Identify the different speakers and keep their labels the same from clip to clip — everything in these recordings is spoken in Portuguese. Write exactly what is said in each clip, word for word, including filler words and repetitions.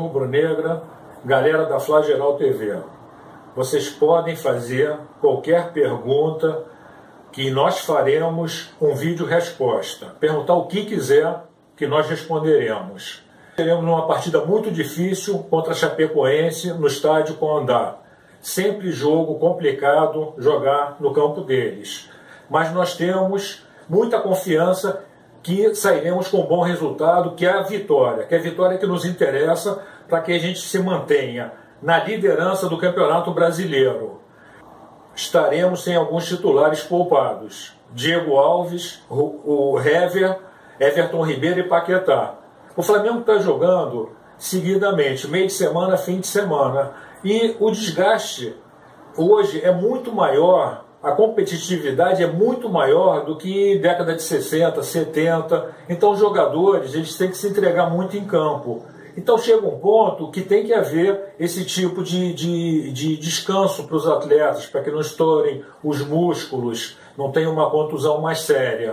Speaker 1: rubro-negra, galera da Flageral T V. Vocês podem fazer qualquer pergunta que nós faremos um vídeo resposta. Perguntar o que quiser que nós responderemos. Teremos uma partida muito difícil contra a Chapecoense no estádio Condá. Sempre jogo complicado jogar no campo deles. Mas nós temos muita confiança que sairemos com um bom resultado, que é a vitória. Que é a vitória que nos interessa para que a gente se mantenha na liderança do Campeonato Brasileiro. Estaremos sem alguns titulares poupados. Diego Alves, o Hever, Everton Ribeiro e Paquetá. O Flamengo está jogando seguidamente, meio de semana, fim de semana. E o desgaste hoje é muito maior, a competitividade é muito maior do que década de sessenta, setenta. Então os jogadores eles têm que se entregar muito em campo. Então chega um ponto que tem que haver esse tipo de, de, de descanso para os atletas, para que não estourem os músculos, não tenham uma contusão mais séria.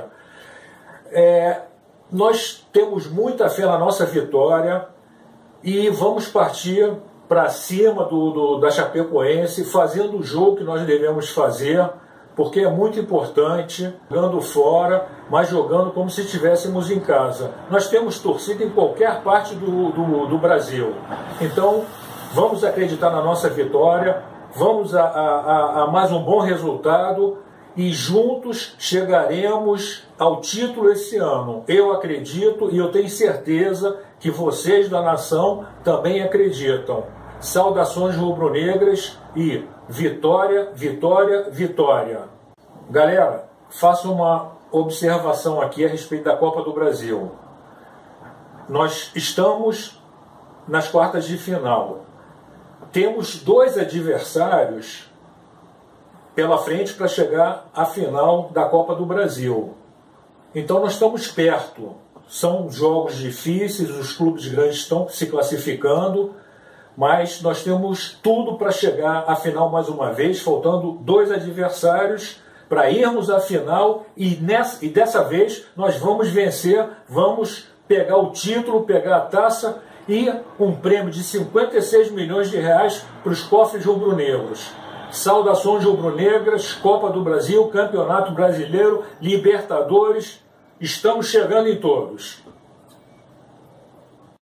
Speaker 1: É, nós temos muita fé na nossa vitória e vamos partir para cima do, do, da Chapecoense, fazendo o jogo que nós devemos fazer, porque é muito importante, jogando fora, mas jogando como se estivéssemos em casa. Nós temos torcida em qualquer parte do, do, do Brasil. Então, vamos acreditar na nossa vitória, vamos a, a, a mais um bom resultado e juntos chegaremos ao título esse ano. Eu acredito e eu tenho certeza que vocês da nação também acreditam. Saudações rubro-negras e vitória, vitória, vitória. Galera, faço uma observação aqui a respeito da Copa do Brasil. Nós estamos nas quartas de final. Temos dois adversários pela frente para chegar à final da Copa do Brasil. Então nós estamos perto. São jogos difíceis, os clubes grandes estão se classificando, mas nós temos tudo para chegar à final mais uma vez, faltando dois adversários para irmos à final e, nessa, e dessa vez nós vamos vencer, vamos pegar o título, pegar a taça e um prêmio de cinquenta e seis milhões de reais para os cofres rubro-negros. Saudações rubro-negras, Copa do Brasil, Campeonato Brasileiro, Libertadores, estamos chegando em todos.